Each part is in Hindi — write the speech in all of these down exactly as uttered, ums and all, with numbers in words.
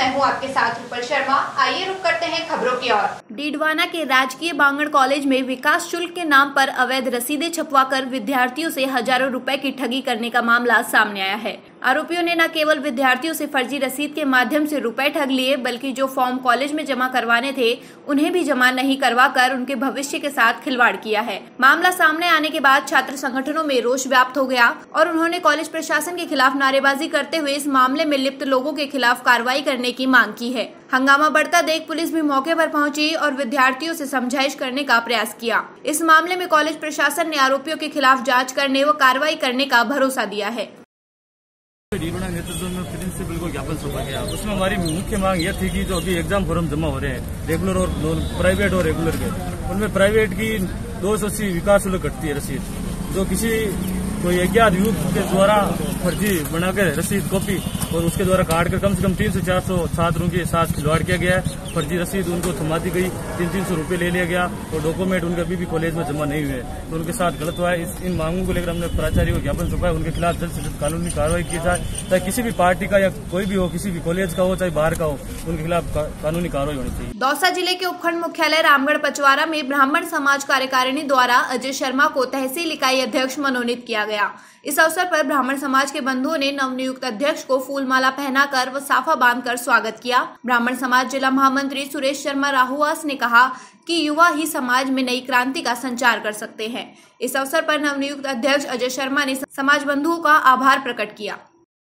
मैं हूं आपके साथ रूपल शर्मा। आइए रुक करते हैं खबरों की ओर। डीडवाना के राजकीय बांगड़ कॉलेज में विकास शुल्क के नाम पर अवैध रसीदें छपवाकर विद्यार्थियों से हजारों रुपए की ठगी करने का मामला सामने आया है। आरोपियों ने न केवल विद्यार्थियों से फर्जी रसीद के माध्यम से रुपए ठग लिए, बल्कि जो फॉर्म कॉलेज में जमा करवाने थे उन्हें भी जमा नहीं करवाकर उनके भविष्य के साथ खिलवाड़ किया है। मामला सामने आने के बाद छात्र संगठनों में रोष व्याप्त हो गया और उन्होंने कॉलेज प्रशासन के खिलाफ नारेबाजी करते हुए इस मामले में लिप्त लोगों के खिलाफ कार्रवाई करने की मांग की है। हंगामा बढ़ता देख पुलिस भी मौके पर पहुंची और विद्यार्थियों से समझाइश करने का प्रयास किया। इस मामले में कॉलेज प्रशासन ने आरोपियों के खिलाफ जांच करने व कार्रवाई करने का भरोसा दिया है। डीडवाना नेतृत्व में प्रिंसिपल को ज्ञापन सौंपा गया। उसमें हमारी मुख्य मांग यह थी कि जो अभी एग्जाम फॉर्म जमा हो रहे हैं रेगुलर और प्राइवेट और रेगुलर के, उनमें प्राइवेट की दो सौ अस्सी विकास शुल्क कटती है रसीद, जो किसी कोई अज्ञात युवक के द्वारा फर्जी बनाकर रसीद कॉपी और उसके द्वारा काट कर कम से कम तीन से चार सौ छात्रों के साथ खिलवाड़ किया गया है। फर्जी रसीद उनको थमा दी गई, तीन तीन सौ रूपये ले लिया गया और डॉक्यूमेंट उनके अभी भी कॉलेज में जमा नहीं हुए, तो उनके साथ गलत हुआ है। इस इन मांगों को लेकर हमने प्राचार्य को ज्ञापन सौंपा है। उनके खिलाफ जल्द से जल्द कानूनी कार्रवाई की जाए, चाहे किसी भी पार्टी का या कोई भी हो, किसी भी कॉलेज का हो चाहे बाहर का हो, उनके खिलाफ कानूनी कार्रवाई होनी चाहिए। दौसा जिले के उपखंड मुख्यालय रामगढ़ पचवारा में ब्राह्मण समाज कार्यकारिणी द्वारा अजय शर्मा को तहसील इकाई अध्यक्ष मनोनीत किया गया। इस अवसर पर ब्राह्मण समाज के बंधुओं ने नवनियुक्त अध्यक्ष को फूलमाला पहनाकर व साफा बांधकर स्वागत किया। ब्राह्मण समाज जिला महामंत्री सुरेश शर्मा राहुआस ने कहा कि युवा ही समाज में नई क्रांति का संचार कर सकते हैं। इस अवसर पर नवनियुक्त अध्यक्ष अजय शर्मा ने समाज बंधुओं का आभार प्रकट किया।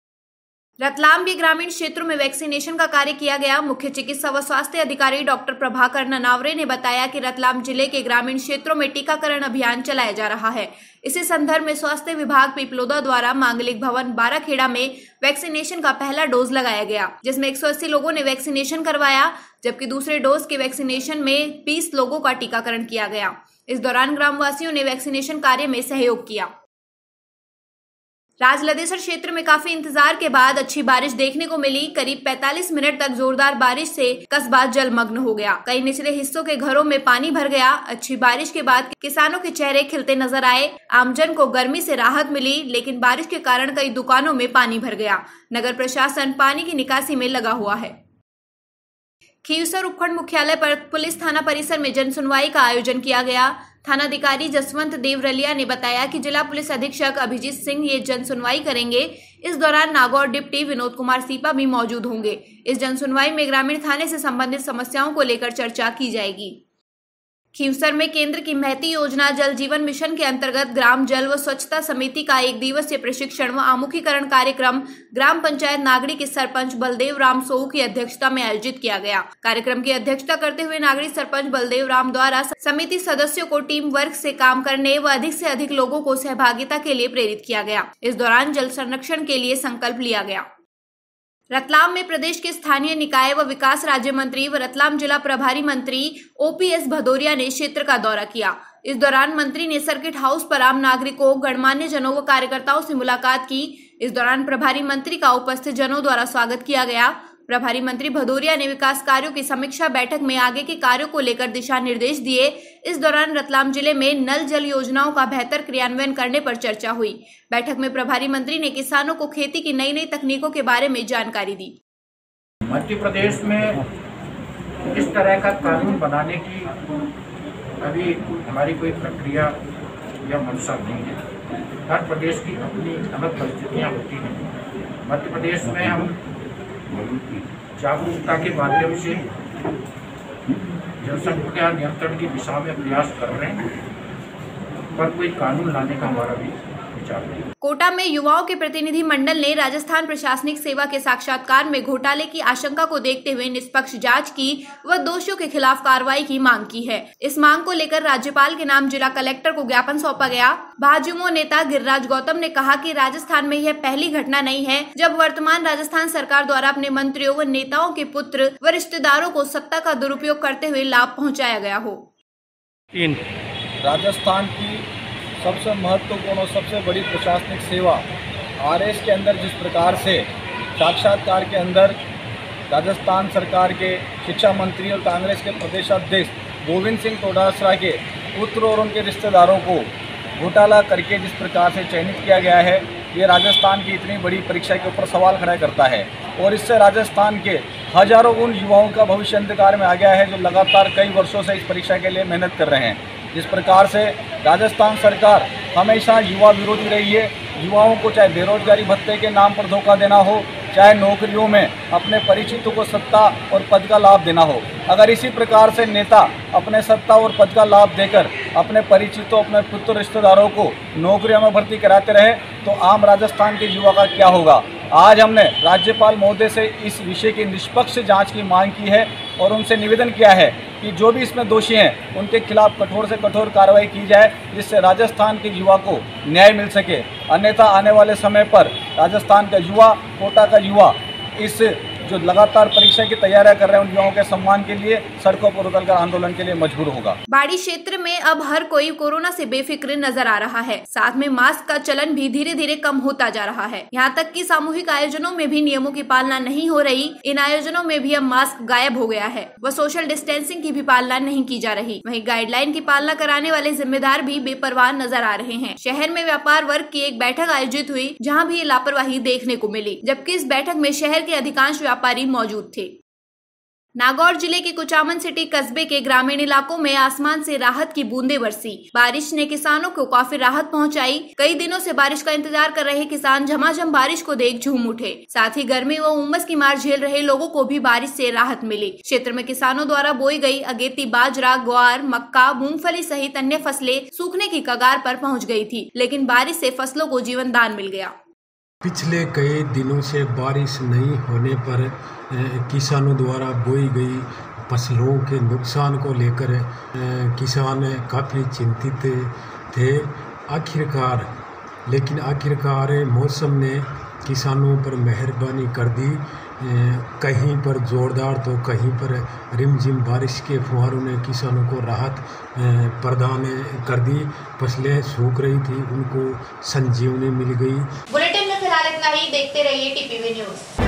रतलाम के ग्रामीण क्षेत्रों में वैक्सीनेशन का कार्य किया गया। मुख्य चिकित्सा व स्वास्थ्य अधिकारी डॉक्टर प्रभाकर ननावरे ने बताया कि रतलाम जिले के ग्रामीण क्षेत्रों में टीकाकरण अभियान चलाया जा रहा है। इसी संदर्भ में स्वास्थ्य विभाग पिपलोदा द्वारा मांगलिक भवन बाराखेड़ा में वैक्सीनेशन का पहला डोज लगाया गया, जिसमें एक सौ अस्सी लोगों ने वैक्सीनेशन करवाया, जबकि दूसरे डोज के वैक्सीनेशन में बीस लोगों का टीकाकरण किया गया। इस दौरान ग्रामवासियों ने वैक्सीनेशन कार्य में सहयोग किया। राजलदेसर क्षेत्र में काफी इंतजार के बाद अच्छी बारिश देखने को मिली। करीब पैंतालीस मिनट तक जोरदार बारिश से कस्बा जलमग्न हो गया। कई निचले हिस्सों के घरों में पानी भर गया। अच्छी बारिश के बाद किसानों के चेहरे खिलते नजर आए। आमजन को गर्मी से राहत मिली, लेकिन बारिश के कारण कई दुकानों में पानी भर गया। नगर प्रशासन पानी की निकासी में लगा हुआ है। खीवसर उपखंड मुख्यालय पर पुलिस थाना परिसर में जन सुनवाई का आयोजन किया गया। थानाधिकारी जसवंत देवरलिया ने बताया कि जिला पुलिस अधीक्षक अभिजीत सिंह ये जन सुनवाई करेंगे। इस दौरान नागौर डिप्टी विनोद कुमार सीपा भी मौजूद होंगे। इस जन सुनवाई में ग्रामीण थाने से संबंधित समस्याओं को लेकर चर्चा की जाएगी। खीवसर में केंद्र की महती योजना जल जीवन मिशन के अंतर्गत ग्राम जल व स्वच्छता समिति का एक दिवसीय प्रशिक्षण व आमुखीकरण कार्यक्रम ग्राम पंचायत नागड़ी के सरपंच बलदेव राम सोऊ की अध्यक्षता में आयोजित किया गया। कार्यक्रम की अध्यक्षता करते हुए नागड़ी सरपंच बलदेव राम द्वारा समिति सदस्यों को टीम वर्क से काम करने व अधिक से अधिक लोगों को सहभागिता के लिए प्रेरित किया गया। इस दौरान जल संरक्षण के लिए संकल्प लिया गया। रतलाम में प्रदेश के स्थानीय निकाय व विकास राज्य मंत्री व रतलाम जिला प्रभारी मंत्री ओपीएस भदौरिया ने क्षेत्र का दौरा किया। इस दौरान मंत्री ने सर्किट हाउस पर आम नागरिकों, गणमान्य जनों व कार्यकर्ताओं से मुलाकात की। इस दौरान प्रभारी मंत्री का उपस्थित जनों द्वारा स्वागत किया गया। प्रभारी मंत्री भदौरिया ने विकास कार्यों की समीक्षा बैठक में आगे के कार्यों को लेकर दिशा निर्देश दिए। इस दौरान रतलाम जिले में नल जल योजनाओं का बेहतर क्रियान्वयन करने पर चर्चा हुई। बैठक में प्रभारी मंत्री ने किसानों को खेती की नई नई तकनीकों के बारे में जानकारी दी। मध्य प्रदेश में इस तरह का कानून बनाने की अभी हमारी कोई प्रक्रिया या मंशा नहीं है। हर प्रदेश की अपनी अलग परिस्थितियाँ होती हैं। मध्य प्रदेश में हम जागरूकता के माध्यम से जनसंख्या नियंत्रण की दिशा में प्रयास कर रहे हैं, पर कोई कानून लाने का हमारा भी विचार नहीं। कोटा में युवाओं के प्रतिनिधि मंडल ने राजस्थान प्रशासनिक सेवा के साक्षात्कार में घोटाले की आशंका को देखते हुए निष्पक्ष जांच की व दोषियों के खिलाफ कार्रवाई की मांग की है। इस मांग को लेकर राज्यपाल के नाम जिला कलेक्टर को ज्ञापन सौंपा गया। भाजयुमो नेता गिरिराज गौतम ने कहा कि राजस्थान में यह पहली घटना नहीं है जब वर्तमान राजस्थान सरकार द्वारा अपने मंत्रियों व नेताओं के पुत्र व रिश्तेदारों को सत्ता का दुरुपयोग करते हुए लाभ पहुँचाया गया हो। राजस्थान की सबसे महत्वपूर्ण और सबसे बड़ी प्रशासनिक सेवा आरएस के अंदर जिस प्रकार से साक्षात्कार के अंदर राजस्थान सरकार के शिक्षा मंत्री और कांग्रेस के प्रदेश अध्यक्ष गोविंद सिंह डोटासरा के पुत्र और उनके रिश्तेदारों को घोटाला करके जिस प्रकार से चयनित किया गया है, ये राजस्थान की इतनी बड़ी परीक्षा के ऊपर सवाल खड़ा करता है और इससे राजस्थान के हजारों उन युवाओं का भविष्य अंधकार में आ गया है जो लगातार कई वर्षों से इस परीक्षा के लिए मेहनत कर रहे हैं। जिस प्रकार से राजस्थान सरकार हमेशा युवा विरोधी रही है, युवाओं को चाहे बेरोजगारी भत्ते के नाम पर धोखा देना हो, चाहे नौकरियों में अपने परिचितों को सत्ता और पद का लाभ देना हो। अगर इसी प्रकार से नेता अपने सत्ता और पद का लाभ देकर अपने परिचितों, अपने पुत्र रिश्तेदारों को नौकरियों में भर्ती कराते रहे तो आम राजस्थान के युवा का क्या होगा। आज हमने राज्यपाल महोदय से इस विषय की निष्पक्ष जांच की मांग की है और उनसे निवेदन किया है कि जो भी इसमें दोषी हैं उनके खिलाफ कठोर से कठोर कार्रवाई की जाए, जिससे राजस्थान के युवा को न्याय मिल सके। अन्यथा आने वाले समय पर राजस्थान का युवा, कोटा का युवा इस जो लगातार परीक्षा की तैयारियां कर रहे हैं उन युवाओं के सम्मान के लिए सड़कों पर उतरकर आंदोलन के लिए मजबूर होगा। बाड़ी क्षेत्र में अब हर कोई कोरोना से बेफिक्र नजर आ रहा है। साथ में मास्क का चलन भी धीरे धीरे कम होता जा रहा है। यहाँ तक कि सामूहिक आयोजनों में भी नियमों की पालना नहीं हो रही। इन आयोजनों में भी अब मास्क गायब हो गया है व सोशल डिस्टेंसिंग की भी पालना नहीं की जा रही। वहीं गाइडलाइन की पालना कराने वाले जिम्मेदार भी बेपरवाह नजर आ रहे हैं। शहर में व्यापार वर्ग की एक बैठक आयोजित हुई जहाँ भी ये लापरवाही देखने को मिली, जबकि इस बैठक में शहर के अधिकांश व्यापारी मौजूद थे। नागौर जिले के कुचामन सिटी कस्बे के ग्रामीण इलाकों में आसमान से राहत की बूंदें बरसी। बारिश ने किसानों को काफी राहत पहुंचाई। कई दिनों से बारिश का इंतजार कर रहे किसान झमाझम बारिश को देख झूम उठे। साथ ही गर्मी व उमस की मार झेल रहे लोगों को भी बारिश से राहत मिली। क्षेत्र में किसानों द्वारा बोई गई अगेती बाजरा, ग्वार, मक्का, मूंगफली सहित अन्य फसलें सूखने की कगार पर पहुँच गयी थी, लेकिन बारिश से फसलों को जीवन दान मिल गया। पिछले कई दिनों से बारिश नहीं होने पर किसानों द्वारा बोई गई फसलों के नुकसान को लेकर किसान काफ़ी चिंतित थे। आखिरकार लेकिन आखिरकार मौसम ने किसानों पर मेहरबानी कर दी। कहीं पर जोरदार तो कहीं पर रिमझिम बारिश के फुहारों ने किसानों को राहत प्रदान कर दी। फसलें सूख रही थी, उनको संजीवनी मिल गई। बुलेटिन में फिलहाल इतना ही। देखते रहिए टीपीवी न्यूज़।